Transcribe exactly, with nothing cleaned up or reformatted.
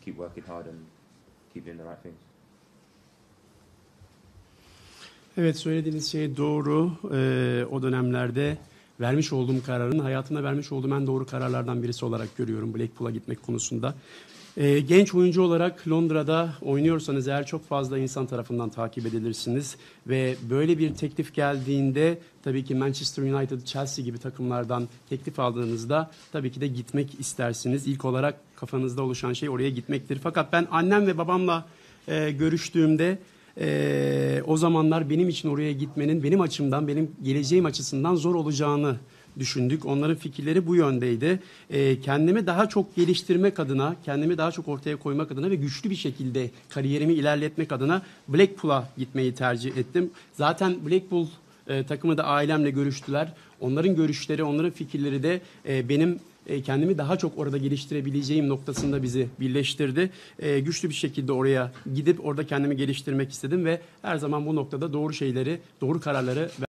keep working hard and keep doing the right things. Evet, söylediğiniz şey doğru. Ee, o dönemlerde vermiş olduğum kararın hayatımda vermiş olduğum en doğru kararlardan birisi olarak görüyorum Blackpool'a gitmek konusunda. Ee, genç oyuncu olarak Londra'da oynuyorsanız eğer çok fazla insan tarafından takip edilirsiniz ve böyle bir teklif geldiğinde tabii ki Manchester United, Chelsea gibi takımlardan teklif aldığınızda tabii ki de gitmek istersiniz. İlk olarak kafanızda oluşan şey oraya gitmektir. Fakat ben annem ve babamla e, görüştüğümde Ee, o zamanlar benim için oraya gitmenin benim açımdan, benim geleceğim açısından zor olacağını düşündük. Onların fikirleri bu yöndeydi. Ee, kendimi daha çok geliştirmek adına, kendimi daha çok ortaya koymak adına ve güçlü bir şekilde kariyerimi ilerletmek adına Blackpool'a gitmeyi tercih ettim. Zaten Blackpool e, takımı da ailemle görüştüler. Onların görüşleri, onların fikirleri de e, benim kendimi daha çok orada geliştirebileceğim noktasında bizi birleştirdi. Ee, güçlü bir şekilde oraya gidip orada kendimi geliştirmek istedim ve her zaman bu noktada doğru şeyleri, doğru kararları